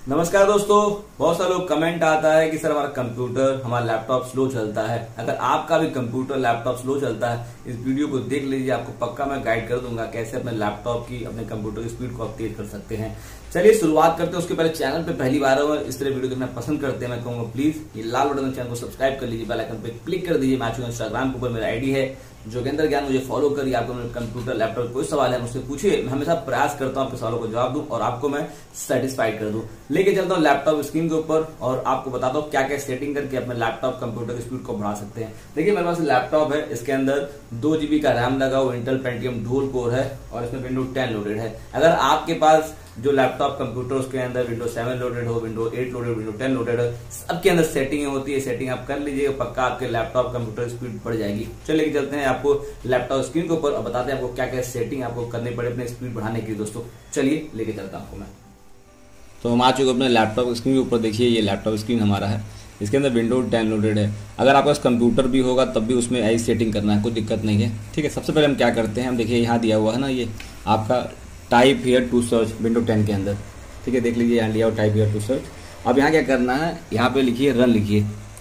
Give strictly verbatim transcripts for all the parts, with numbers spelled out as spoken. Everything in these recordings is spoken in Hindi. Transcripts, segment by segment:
नमस्कार दोस्तों, बहुत सारे लोग कमेंट आता है कि सर हमारा कंप्यूटर हमारा लैपटॉप स्लो चलता है। अगर आपका भी कंप्यूटर लैपटॉप स्लो चलता है, इस वीडियो को देख लीजिए, आपको पक्का मैं गाइड कर दूंगा कैसे अपने लैपटॉप की अपने कंप्यूटर की स्पीड को आप तेज कर सकते हैं। चलिए शुरुआत करते हैं। उसके पहले चैनल पे पहली बार हो इस तरह वीडियो देखना पसंद करते हैं, मैं कहूंगा प्लीज ये लाल बटन चैनल को सब्सक्राइब कर लीजिए, बेल आइकन पे क्लिक कर दीजिए। मैं इंस्टाग्राम के ऊपर मेरा आईडी है जोगेंद्र ज्ञान, मुझे फॉलो करिए। आपको मेरे कंप्यूटर लैपटॉप कोई सवाल है मुझसे पूछिए, मैं हमेशा प्रयास करता हूँ आपके सवालों को जवाब दूं और आपको मैं सेटिस्फाइड कर दूं। लेके चलता हूँ लैपटॉप स्क्रीन के ऊपर और आपको बताता हूँ क्या क्या सेटिंग करके अपने लैपटॉप कंप्यूटर की स्पीड को बढ़ा सकते हैं। देखिए मेरे पास लैपटॉप है, इसके अंदर दो जीबी का रैम लगा हुआ, इंटेल पेंटियम डुअल कोर है और इसमें विंडो टेन लोडेड है। अगर आपके पास जो लैपटॉप कंप्यूटर उसके अंदर विंडो सेवन लोडेड हो, window eight loaded, window ten loaded है, सबके अंदर सेटिंग होती है। सेटिंग आप कर लीजिए, पक्का आपके लैपटॉप कंप्यूटर स्पीड बढ़ जाएगी। चलिए चलते हैं आपको लैपटॉप स्क्रीन के ऊपर और बताते हैं आपको क्या क्या सेटिंग आपको करनी पड़े अपने स्पीड बढ़ाने के लिए। दोस्तों चलिए लेके चलता हूं आपको मैं। तो हम आ चुके अपने लैपटॉप स्क्रीन के ऊपर। देखिए ये लैपटॉप स्क्रीन हमारा है, इसके अंदर विंडो टेन लोडेड है। अगर आपके पास कंप्यूटर भी होगा तब भी उसमें ऐसी सेटिंग करना है, कोई दिक्कत नहीं है। ठीक है, सबसे पहले हम क्या करते हैं, हम देखिए यहाँ दिया हुआ है ना, ये आपका type here to search window ten के अंदर। ठीक है, देख लीजिए यहाँ लिया हुआ टाइप हियर टू सर्च। अब यहाँ क्या करना है, यहाँ पे लिखिए रन, लिखिए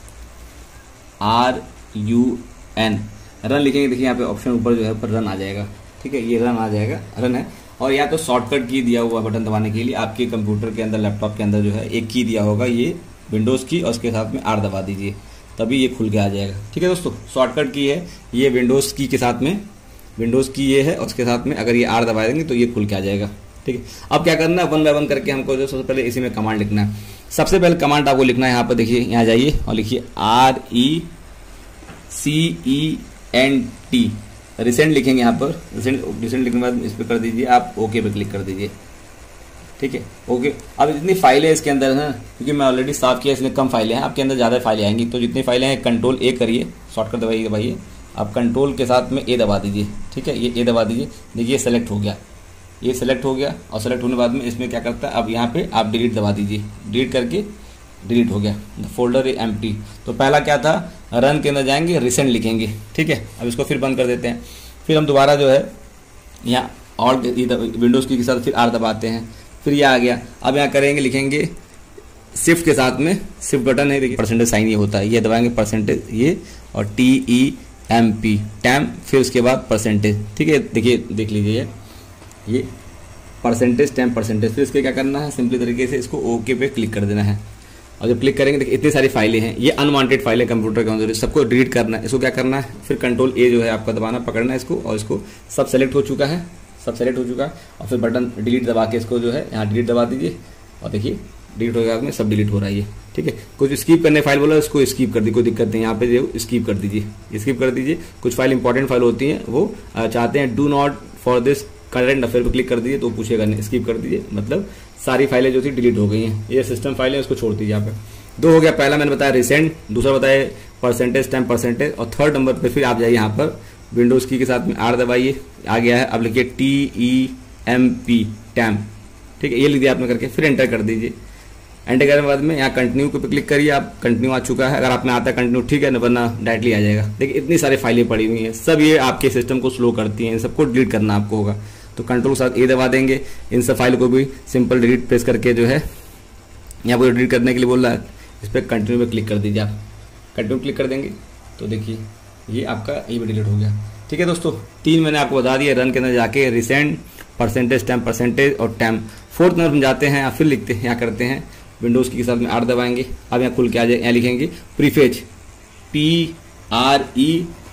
आर यू एन, रन लिखेंगे। देखिए यहाँ पे ऑप्शन ऊपर जो है पर रन आ जाएगा। ठीक है, ये रन आ जाएगा, रन है। और या तो शॉर्टकट की दिया हुआ बटन दबाने के लिए आपके कंप्यूटर के अंदर लैपटॉप के अंदर जो है एक की दिया होगा, ये विंडोज की, और उसके साथ में आर दबा दीजिए, तभी ये खुल के आ जाएगा। ठीक है दोस्तों, शॉर्टकट की है ये, विंडोज की के साथ में विंडोज की ये है, और उसके साथ में अगर ये आर दबा देंगे तो ये खुल के आ जाएगा। ठीक है, अब क्या करना है, वन बाय वन करके हमको जो सबसे पहले इसी में कमांड लिखना है। सबसे पहले कमांड आपको लिखना है यहाँ पर, देखिए यहाँ जाइए और लिखिए R E C E N T, recent लिखेंगे यहाँ पर। रिसेंट रिसेंट लिखने के बाद इस पर कर दीजिए आप, ओके पे क्लिक कर दीजिए। ठीक है, ओके। अब जितनी फाइलें इसके अंदर हैं, क्योंकि मैं ऑलरेडी साफ किया इसलिए कम फाइलें हैं, आपके अंदर ज़्यादा फाइलें आएंगी, तो जितनी फाइलें हैं कंट्रोल ए करिए, शॉर्टकट दबाइए दबाइए आप, कंट्रोल के साथ में ए दबा दीजिए। ठीक है, ये ए दबा दीजिए। देखिए सेलेक्ट हो गया, ये सेलेक्ट हो गया, और सेलेक्ट होने के बाद में इसमें क्या करता है, अब यहाँ पे आप डिलीट दबा दीजिए, डिलीट करके डिलीट हो गया, फोल्डर एम्प्टी। तो पहला क्या था, रन के अंदर जाएंगे, रिसेंट लिखेंगे। ठीक है, अब इसको फिर बंद कर देते हैं। फिर हम दोबारा जो है यहाँ ऑल्ट विंडोज़ की के साथ फिर आर दबाते हैं, फिर ये आ गया। अब यहाँ करेंगे, लिखेंगे शिफ्ट के साथ में, शिफ्ट बटन है, देखिए परसेंटेज साइन ये होता है, ये दबाएंगे परसेंटेज ये, और T E M P temp, फिर उसके बाद परसेंटेज। ठीक है, देखिए देख लीजिए ये परसेंटेज टैम परसेंटेज। फिर इसके क्या करना है, सिंपली तरीके से इसको ओके पे क्लिक कर देना है। और जब क्लिक करेंगे देखिए इतनी सारी फाइलें हैं, ये अनवांटेड फाइलें कंप्यूटर के अंदर, सबको डिलीट करना है। इसको क्या करना है, फिर कंट्रोल ए जो है आपका दबाना, पकड़ना है इसको, और इसको सब सेलेक्ट हो चुका है, सब सेलेक्ट हो चुका है। और फिर बटन डिलीट दबा के इसको जो है यहाँ डिलीट दबा दीजिए, और देखिए डिलीट हो गया, में सब डिलीट हो रहा है ये। ठीक है, कुछ स्किप करने फाइल बोला, इसको स्किप कर दी, कोई दिक्कत नहीं, यहाँ पे जो स्किप कर दीजिए, स्किप कर दीजिए। कुछ फाइल इंपॉर्टेंट फाइल होती हैं, वो चाहते हैं do not for this current affair पर क्लिक कर दीजिए तो पूछेगा नहीं, स्किप कर दीजिए। मतलब सारी फाइलें जो थी डिलीट हो गई हैं। ये सिस्टम फाइल है, उसको छोड़ दीजिए यहाँ पे। दो हो गया, पहला मैंने बताया रिसेंट, दूसरा बताया परसेंटेज टाइम परसेंटेज, और थर्ड नंबर पे फिर आप जाइए यहाँ पर विंडोज की के साथ में आर दबाइए, आ गया है। अब लिखिए T E M P temp. ठीक है, ये लिख दिया आपने करके, फिर एंटर कर दीजिए। एंटर करने के बाद में यहाँ कंटिन्यू पे क्लिक करिए आप, कंटिन्यू आ चुका है। अगर आप में आता है कंटिन्यू, ठीक है, न वरना डायरेक्टली आ जाएगा। देखिए इतनी सारी फाइलें पड़ी हुई हैं, सब ये आपके सिस्टम को स्लो करती हैं, इन सबको डिलीट करना आपको होगा। तो कंट्रोल के साथ ए दबा देंगे, इन सब फाइल को भी सिंपल डिलीट प्रेस करके जो है यहाँ पर डिलीट करने के लिए बोल रहा है, इस पर कंटिन्यू पे क्लिक कर दीजिए आप। कंटिन्यू क्लिक कर देंगे तो देखिए ये आपका ये भी डिलीट हो गया। ठीक है दोस्तों, तीन मैंने आपको बता दिया, रन के अंदर जाके रिसेंट, परसेंटेज टैम परसेंटेज और टैम। फोर्थ नंबर हम जाते हैं, फिर लिखते हैं, यहाँ करते हैं विंडोज़ की के साथ में आर दबाएंगे। अब यहाँ खुल के आ जाए, यहाँ लिखेंगे prefetch, P R E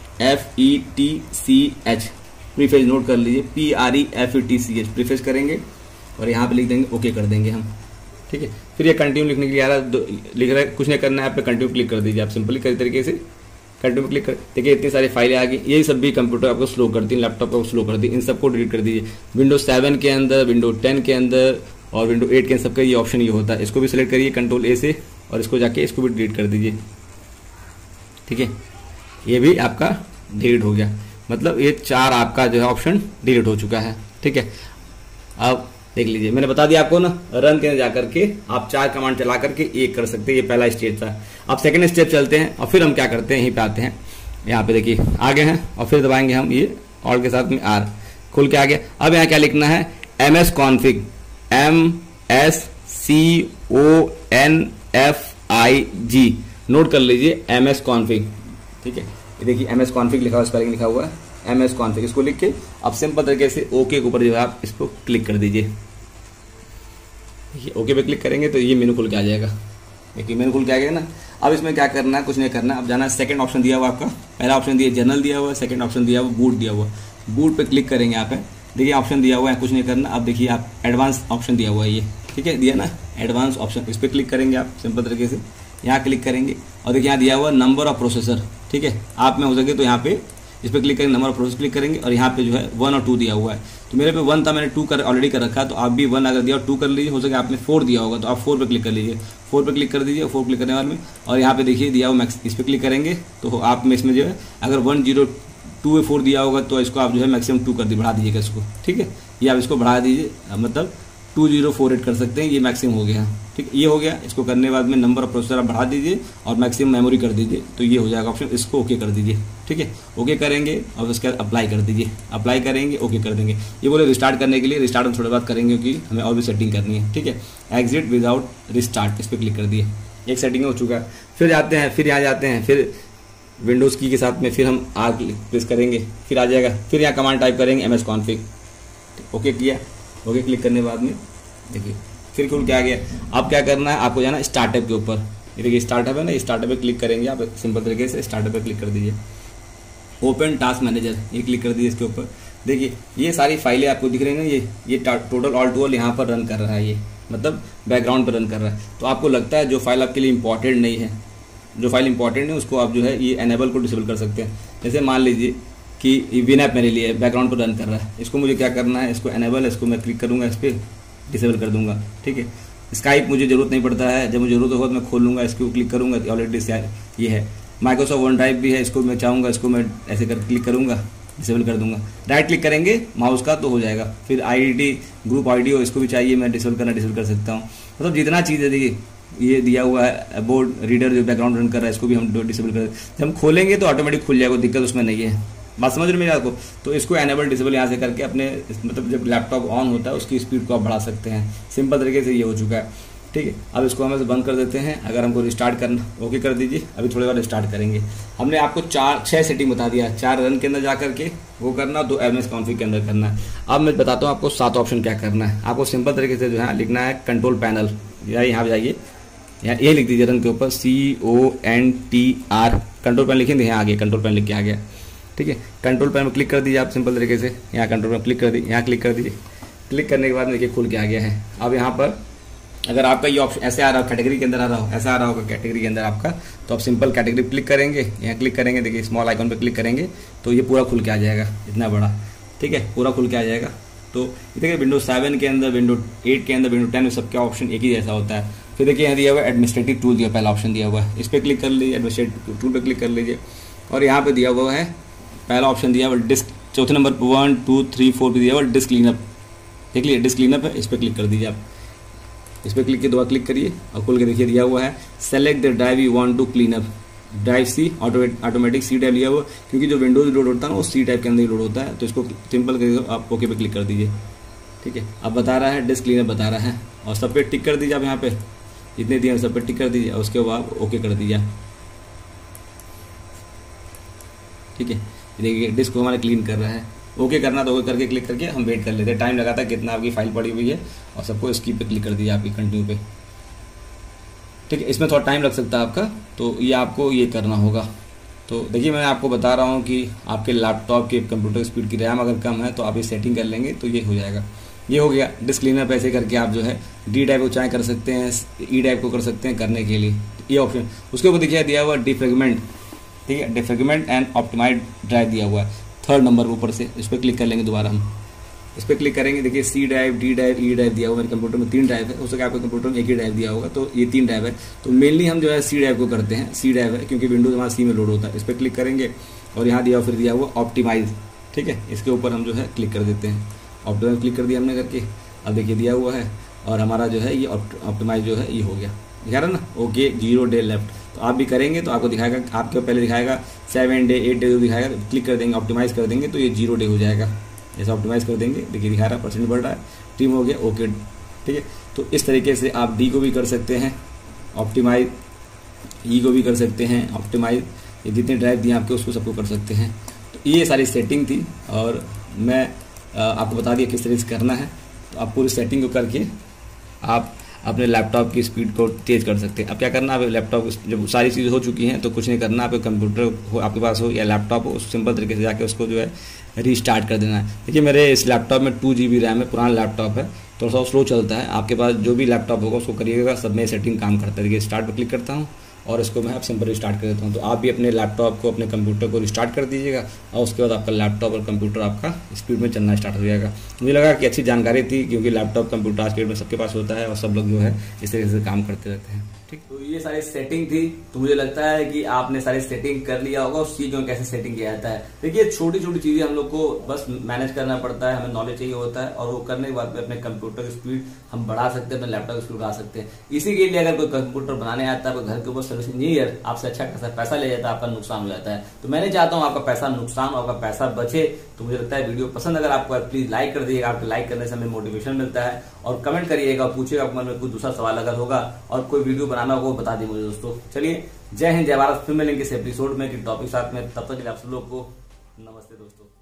F E T C H, prefetch note कर लीजिए, P R E F E T C H, prefetch करेंगे और यहाँ पे लिख देंगे, ओके कर देंगे हम। ठीक है, फिर ये कंटिन्यू लिखने के लिए आ रहा है, लिख रहा है, कुछ नहीं करना है, आप पे कंटिन्यू क्लिक कर दीजिए आप, सिंपली कई तरीके से कंटिन्यू क्लिक कर। देखिए इतनी सारी फाइलें आ गई, यही सब भी कंप्यूटर आपको स्लो करती है, लैपटॉप को स्लो करती है, इन सबको डिलीट कर दीजिए। विंडो सेवन के अंदर, विंडो टेन के अंदर और विंडो एट के सबका ये ऑप्शन ये होता है। इसको भी सिलेक्ट करिए कंट्रोल ए से, और इसको जाके इसको भी डिलीट कर दीजिए। ठीक है, ये भी आपका डिलीट हो गया, मतलब ये चार आपका जो है ऑप्शन डिलीट हो चुका है। ठीक है, अब देख लीजिए, मैंने बता दिया आपको ना, रन के जाकर के आप चार कमांड चला करके एक कर सकते हैं, ये पहला स्टेप था। अब सेकंड स्टेप चलते हैं, और फिर हम क्या करते हैं, यहीं पे आते हैं, यहाँ पे देखिए आगे हैं, और फिर दबाएंगे हम ये ऑल के साथ में आर, खुल के आ गया। अब यहाँ क्या लिखना है, M S config, M S C O N F I G, note कर लीजिए एम एस कॉन्फिग। ठीक है, ये देखिए एम एस कॉन्फिग लिखा हुआ, स्पेलिंग लिखा हुआ है एम एस कॉन्फिग। इसको लिख के अब सिंपल तरीके से ओके के ऊपर जो है आप इसको क्लिक कर दीजिए। ओके पे क्लिक करेंगे तो ये मेनू खुल के आ जाएगा। देखिए मेनू खुल के आ गया ना। अब इसमें क्या करना है, कुछ नहीं करना। अब जाना है सेकंड ऑप्शन दिया हुआ आपका, पहला ऑप्शन दिया जनरल दिया हुआ है, सेकंड ऑप्शन दिया हुआ बूट दिया हुआ। बूट पे क्लिक करेंगे यहाँ पे, देखिए ऑप्शन दिया हुआ है, कुछ नहीं करना। अब देखिए आप एडवांस ऑप्शन दिया हुआ है ये, ठीक है, दिया ना एडवांस ऑप्शन, इस पर क्लिक करेंगे आप सिंपल तरीके से। यहाँ क्लिक करेंगे और देखिए यहाँ दिया हुआ नंबर ऑफ प्रोसेसर, ठीक है, आप में हो सके तो यहाँ पे इस पर क्लिक करेंगे, नंबर ऑफ प्रोसेस क्लिक करेंगे और यहाँ पे जो है वन और टू दिया हुआ है। तो मेरे पे वन था, मैंने टू कर ऑलरेडी कर रखा है, तो आप भी वन अगर दिया और टू कर लीजिए। हो सके आपने फोर दिया होगा तो आप फोर पे क्लिक कर लीजिए, फोर पे क्लिक कर दीजिए, फोर क्लिक करने वाले में और यहाँ पे देखिए दिया हुआ मैक्स, इस पर क्लिक करेंगे तो आप में इसमें जो है अगर one zero two A four दिया होगा तो इसको आप जो है मैक्सिमम टू कर दी बढ़ा दीजिएगा इसको, ठीक है, ये आप इसको बढ़ा दीजिए, मतलब टू जीरो फोर एट कर सकते हैं, ये मैक्सिमम हो गया, ठीक है, ये हो गया। इसको करने के बाद में नंबर ऑफ प्रोसेसर आप बढ़ा दीजिए और मैक्सिमम मेमोरी कर दीजिए, तो ये हो जाएगा ऑप्शन। इसको ओके कर दीजिए, ठीक है, ओके करेंगे और उसके बाद अप्लाई कर दीजिए, अप्लाई करेंगे ओके कर देंगे। ये बोले रिस्टार्ट करने के लिए, रिस्टार्ट हम थोड़ी बात करेंगे क्योंकि हमें और भी सेटिंग करनी है, ठीक है। एग्जिट विदाउट रिस्टार्ट, इस पर क्लिक कर दिए, एक सेटिंग हो चुका है। फिर जाते हैं, फिर यहाँ जाते हैं, फिर विंडोज़ की के साथ में फिर हम आर प्रेस करेंगे, फिर आ जाएगा, फिर यहाँ कमांड टाइप करेंगे एम एस कॉन्फिग, ओके किया, ओके क्लिक करने के बाद में देखिए फिर खुल के आ गया। अब क्या करना है, आपको जाना स्टार्टअप के ऊपर, ये देखिए स्टार्टअप है ना, स्टार्टअप पे क्लिक करेंगे आप सिंपल तरीके से, स्टार्टअप पे क्लिक कर दीजिए, ओपन टास्क मैनेजर ये क्लिक कर दीजिए इसके ऊपर। देखिए ये सारी फाइलें आपको दिख रही हैं, ये ये टोटल ऑल टू ऑल यहाँ पर रन कर रहा है, ये मतलब बैकग्राउंड पर रन कर रहा है। तो आपको लगता है जो फाइल आपके लिए इंपॉर्टेंट नहीं है, जो फाइल इंपॉर्टेंट है उसको आप जो है ये एनेबल को डिसेबल कर सकते हैं। जैसे मान लीजिए कि विनैप मेरे लिए बैकग्राउंड पर रन कर रहा है, इसको मुझे क्या करना है, इसको एनेबल, इसको मैं क्लिक करूँगा, इस पर डिसेबल कर दूंगा, ठीक है। स्काइप मुझे जरूरत नहीं पड़ता है, जब मुझे जरूरत होगा तो मैं खोल लूँगा, इसको क्लिक करूँगा, ऑलरेडी ये है। माइक्रोसॉफ्ट वन ड्राइव भी है, इसको मैं चाहूँगा, इसको मैं ऐसे कर क्लिक करूँगा, डिसेबल कर दूंगा। राइट क्लिक करेंगे माउस का तो हो जाएगा। फिर आईडी ग्रुप आईडी हो, इसको भी चाहिए, मैं डिसेबल करना डिसेबल कर सकता हूँ। मतलब जितना चीज़ है देखिए ये दिया हुआ है, बोर्ड रीडर जो बैकग्राउंड रन कर रहा है इसको भी हम डिसेबल कर, जब हम खोलेंगे तो ऑटोमेटिक खुल जाएगा, दिक्कत उसमें नहीं है। बात समझ रहे मेरे आपको। तो इसको एनेबल डिसेबल यहाँ से करके अपने मतलब जब लैपटॉप ऑन होता है उसकी स्पीड को आप बढ़ा सकते हैं। सिंपल तरीके से ये हो चुका है, ठीक है। अब इसको हम ऐसे बंद कर देते हैं। अगर हमको रिस्टार्ट करना, ओके कर दीजिए। अभी थोड़ी बार रिस्टार्ट करेंगे। हमने आपको चार छः सेटिंग बता दिया, चार रन के अंदर जा करके वो करना, दो एम एस कॉन्फिग के अंदर करना है। अब मैं बताता हूँ आपको सात ऑप्शन क्या करना है। आपको सिंपल तरीके से जो है लिखना है कंट्रोल पैनल, या यहाँ पे जाइए, यहाँ ये लिख दीजिए रन के ऊपर C O N T R, control panel लिखेंगे, यहाँ आ गया कंट्रोल पैनल लिख के आ गया, ठीक है। कंट्रोल पैनल में क्लिक कर दीजिए आप सिंपल तरीके से, यहाँ कंट्रोल पैनल क्लिक कर दीजिए, यहाँ क्लिक कर दीजिए। क्लिक करने के बाद देखिए खुल के आ गया है। अब यहाँ पर अगर आपका ये ऑप्शन ऐसे आ रहा हो, कैटेगरी के अंदर आ रहा हो, ऐसा आ रहा होगा कैटेगरी के अंदर आपका, तो आप सिंपल कैटेगरी क्लिक करेंगे, यहाँ क्लिक करेंगे, देखिए स्मॉल आइकन पे क्लिक करेंगे तो ये पूरा खुल के आ जाएगा, इतना बड़ा, ठीक है, पूरा खुल के आ जाएगा। तो देखिए विंडोज सेवन के अंदर, विंडो एट के अंदर, विंडो टेन में सबका ऑप्शन एक ही जैसा होता है। फिर देखिए यहाँ दिया हुआ है एडमिनिस्ट्रेटिव टूल, दिया पहला ऑप्शन दिया हुआ है, इस पर क्लिक कर लीजिए, एडमिनिस्ट्रेटिव टूल पर क्लिक कर लीजिए। और यहाँ पे दिया हुआ है पहला ऑप्शन दिया हुआ डिस्क, चौथे नंबर पर वन टू थ्री फोर पे दिया हुआ डिस्क क्लीनअप, देख लीजिए डिस्क क्लीनअप है, इस पर क्लिक कर दीजिए आप, इस पर क्लिक के दोबारा क्लिक करिए और खोल के देखिए दिया हुआ है select the drive you want to clean up, drive C automatic C type लिया हुआ, क्योंकि जो विंडोज लोड होता है ना वो सी टाइप के अंदर ही लोड होता है। तो इसको सिंपल करके आप ओके पे क्लिक कर दीजिए, ठीक है। अब बता रहा है डिस्क क्लीनअप बता रहा है, और सब पे टिक कर दीजिए आप, यहाँ पे जितने दिए सब पे टिक कर दीजिए और उसके बाद ओके कर दीजिए, ठीक है। देखिए डिस्क को हमारा क्लीन कर रहा है, ओके करना तो ओके करके क्लिक करके हम वेट कर लेते हैं। टाइम लगाता है कितना आपकी फाइल पड़ी हुई है, और सबको स्किप पे क्लिक कर दीजिए आपकी कंटिन्यू पे, ठीक है। इसमें थोड़ा टाइम लग सकता है आपका, तो ये आपको ये करना होगा। तो देखिए मैं आपको बता रहा हूँ कि आपके लैपटॉप के कंप्यूटर स्पीड की रैम अगर कम है तो आप ये सेटिंग कर लेंगे तो ये हो जाएगा। ये हो गया डिस्क क्लीनअप, ऐसे करके आप जो है डी ड्राइव को चाहे कर सकते हैं, ई ड्राइव को कर सकते हैं करने के लिए ये ऑप्शन। उसके ऊपर देखिए दिया हुआ डिफ्रेगमेंट, ठीक है, डिफ्रेगमेंट एंड ऑप्टिमाइज ड्राइव दिया हुआ है थर्ड नंबर ऊपर से, इस पर क्लिक कर लेंगे दोबारा हम, इस पर क्लिक करेंगे। देखिए C drive, D drive, E drive दिया हुआ, मेरे कंप्यूटर में तीन ड्राइव है, हो सके आपके कंप्यूटर में एक ही ड्राइव दिया होगा, तो ये तीन ड्राइव है। तो मेनली हम जो है सी ड्राइव को करते हैं, सी ड्राइव है क्योंकि विंडोज हमारा सी में लोड होता है। इस पर क्लिक करेंगे और यहाँ दिया हुआ फिर दिया हुआ ऑप्टिमाइज, ठीक है, इसके ऊपर हम जो है क्लिक कर देते हैं। ऑप्टिमाइज क्लिक कर दिया हमने करके, अब देखिए दिया हुआ है और हमारा जो है ये ऑप्टिमाइज जो है ये हो गया, दिखा रहा ना, ओके जीरो डे लेफ्ट। तो आप भी करेंगे तो आपको दिखाएगा, आपके पहले दिखाएगा सेवन डे एट डे जो दिखाएगा, क्लिक कर देंगे ऑप्टिमाइज कर देंगे तो ये जीरो डे हो जाएगा। ऐसा ऑप्टिमाइज कर देंगे, देखिए दिखा रहा है परसेंट बढ़ रहा है, टीम हो गया ओके, ठीक है। तो इस तरीके से आप डी को भी कर सकते हैं ऑप्टिमाइज, ई को भी कर सकते हैं ऑप्टिमाइज, ये जितने ड्राइव दिए आपके उसको सबको कर सकते हैं। तो ये सारी सेटिंग थी और मैं आपको बता दिया किस तरह से करना है। तो आप पूरी सेटिंग को करके आप अपने लैपटॉप की स्पीड को तेज़ कर सकते हैं। अब क्या करना है, लैपटॉप जब सारी चीज़ें हो चुकी हैं तो कुछ नहीं करना, आपके कंप्यूटर हो आपके पास हो या लैपटॉप हो, सिंपल तरीके से जाके उसको जो है रीस्टार्ट कर देना है। देखिए मेरे इस लैपटॉप में टू जी बी रैम है, पुराना लैपटॉप है, थोड़ा सा स्लो चलता है। आपके पास जो भी लैपटॉप होगा उसको करिएगा, सब में सेटिंग काम करता है। देखिए स्टार्ट पर क्लिक करता हूँ और इसको मैं अब सिंपल रिस्टार्ट कर देता हूँ। तो आप भी अपने लैपटॉप को, अपने कंप्यूटर को रिस्टार्ट कर दीजिएगा और उसके बाद आपका लैपटॉप और कंप्यूटर आपका स्पीड में चलना स्टार्ट हो जाएगा। मुझे लगा कि अच्छी जानकारी थी, क्योंकि लैपटॉप कंप्यूटर आज के डेट में सबके पास होता है और सब लोग जो है इस तरीके से काम करते रहते हैं। ठीक, तो ये सारी सेटिंग थी। तो मुझे लगता है कि आपने सारी सेटिंग कर लिया होगा और सीख गए कैसे सेटिंग किया जाता है। देखिए छोटी छोटी चीजें हम लोग को बस मैनेज करना पड़ता है, हमें नॉलेज चाहिए होता है, और वो करने के बाद में अपने कंप्यूटर की स्पीड हम बढ़ा सकते हैं, अपने लैपटॉप की स्पीड बढ़ा सकते हैं। इसी के लिए अगर कोई कंप्यूटर बनाने आता है, कोई घर के ऊपर सर्विस इंजीनियर आपसे अच्छा खासा पैसा ले जाता है, आपका नुकसान हो जाता है। तो मैंने चाहता हूँ आपका पैसा नुकसान, आपका पैसा बचे। तो मुझे लगता है वीडियो पसंद अगर आपको प्लीज लाइक कर दीजिएगा, आपके लाइक करने से हमें मोटिवेशन मिलता है। और कमेंट करिएगा, पूछिएगा मन में कुछ दूसरा सवाल अगर होगा और कोई वीडियो बनाना होगा बता दी मुझे दोस्तों। चलिए जय हिंद जय भारत, फिर मिलेंगे इस एपिसोड में कि टॉपिक साथ में। तब तक के लिए आप सब लोग को नमस्ते दोस्तों।